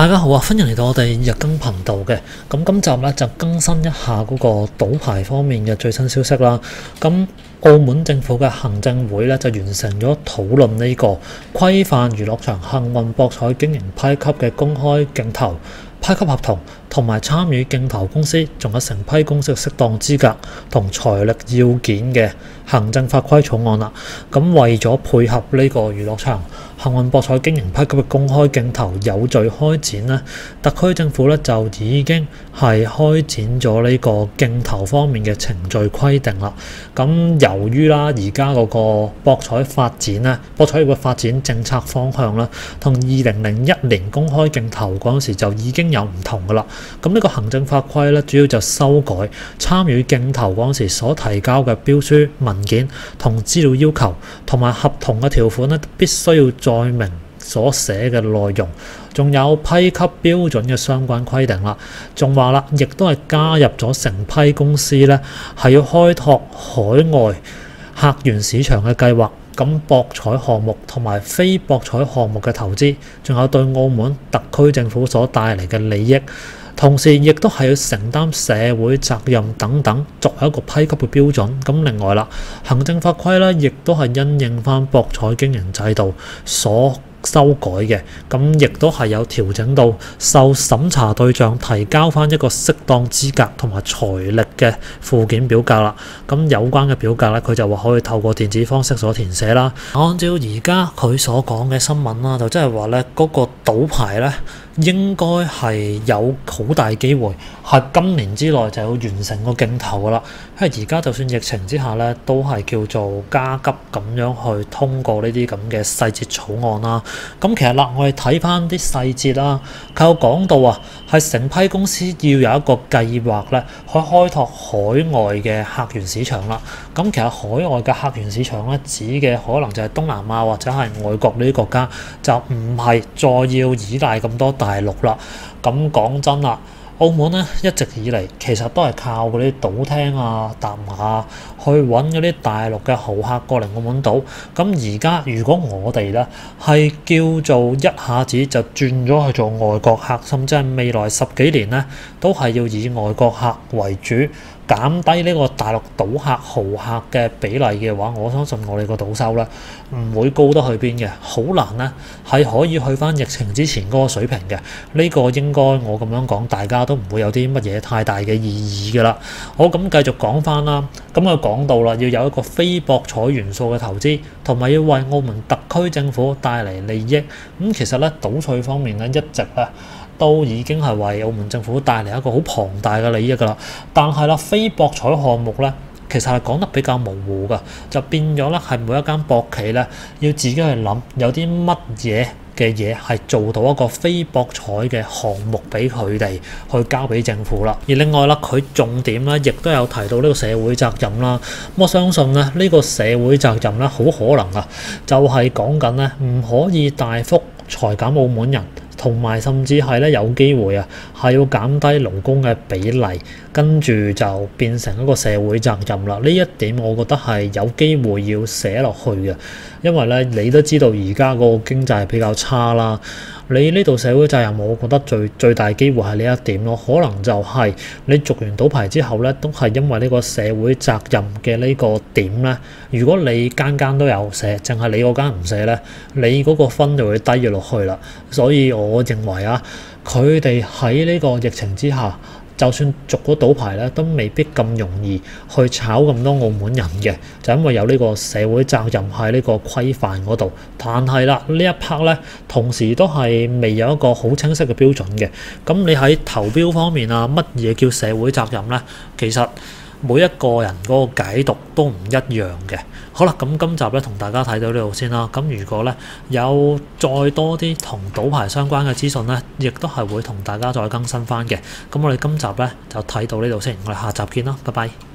大家好啊，歡迎嚟到我哋日更頻道嘅。咁今集咧就更新一下嗰個賭牌方面嘅最新消息啦。咁澳門政府嘅行政會咧就完成咗討論呢個規範娛樂場幸運博彩經營批給嘅公開競投批給合同，同埋參與競投公司仲有承批公司嘅適當資格同財力要件嘅行政法規草案啦。咁為咗配合呢個娛樂場幸運博彩經營批給嘅公開競投有序開展呢，特區政府咧就已經係開展咗呢個競投方面嘅程序規定啦。咁由於啦而家嗰個博彩發展咧，博彩業嘅發展政策方向啦，同2001年公開競投嗰陣時就已經有唔同噶啦。咁呢個行政法規咧，主要就修改參與競投嗰陣時所提交嘅標書文件同資料要求，同埋合同嘅條款咧，必須要載明所寫嘅內容，仲有批給標準嘅相關規定啦。仲話啦，亦都係加入咗承批公司咧，係要開拓海外客源市場嘅計劃。咁博彩項目同埋非博彩項目嘅投資，仲有對澳門特區政府所帶嚟嘅利益，同時亦都係要承擔社會責任等等，作為一個批給嘅標準。咁另外啦，行政法規咧，亦都係因應翻博彩經營制度所修改嘅，咁亦都係有調整到受審查對象提交翻一個適當資格同埋財力嘅附件表格啦。咁有關嘅表格咧，佢就話可以透過電子方式所填寫啦。按照而家佢所講嘅新聞啦，就即係話咧，嗰個賭牌咧應該係有好大機會係今年之內就要完成個競投噶啦。因為而家就算疫情之下咧，都係叫做加急咁樣去通過呢啲咁嘅細節草案啦。咁其實啦，我哋睇翻啲細節啦，佢有講到啊，係承批公司要有一個計劃咧，去開拓海外嘅客源市場啦。咁其實海外嘅客源市場咧，指嘅可能就係東南亞或者係外國呢啲國家，就唔係再要依賴咁多大陸啦。咁講真啦，澳門咧一直以嚟其實都係靠嗰啲賭廳啊、搭馬去揾嗰啲大陸嘅豪客過嚟澳門賭。咁而家如果我哋咧係叫做一下子就轉咗去做外國客，甚至係未來10幾年咧都係要以外國客為主，減低呢個大陸賭客豪客嘅比例嘅話，我相信我哋個賭收咧唔會高得去邊嘅，好難咧係可以去翻疫情之前嗰個水平嘅。呢個應該我咁樣講，大家都唔會有啲乜嘢太大嘅意義㗎啦。好，咁繼續講翻啦。咁佢講到啦，要有一個非博彩元素嘅投資，同埋要為澳門特區政府帶嚟利益。咁其實咧賭趣方面咧一直咧都已經係為澳門政府帶嚟一個好龐大嘅利益㗎啦。但係啦，非博彩項目咧，其實係講得比較模糊㗎，就變咗咧係每一間博企咧要自己去諗有啲乜嘢嘅嘢係做到一個非博彩嘅項目俾佢哋去交俾政府啦。而另外啦，佢重點咧亦都有提到呢個社會責任啦。我相信咧呢個社會責任咧好可能啊，就係講緊咧唔可以大幅裁減澳門人，同埋甚至係咧有機會啊，係要減低勞工嘅比例，跟住就變成一個社會責任啦。呢一點我覺得係有機會要寫落去嘅，因為咧你都知道而家個經濟係比較差啦。你呢度社會責任，我覺得最大機會係呢一點咯。可能就係你續完賭牌之後咧，都係因為呢個社會責任嘅呢個點咧。如果你間間都有寫，淨係你嗰間唔寫咧，你嗰個分就會低咗落去啦。所以我認為啊，佢哋喺呢個疫情之下，就算續咗賭牌咧，都未必咁容易去炒咁多澳門人嘅，就因為有呢個社會責任喺呢個規範嗰度。但係啦，呢一 part 咧，同時都係未有一個好清晰嘅標準嘅。咁你喺投標方面啊，乜嘢叫社會責任咧？其實每一個人嗰個解讀都唔一樣嘅。好啦，咁今集咧同大家睇到呢度先啦。咁如果咧有再多啲同賭牌相關嘅資訊咧，亦都係會同大家再更新翻嘅。咁我哋今集咧就睇到呢度先，我哋下集見啦，拜拜。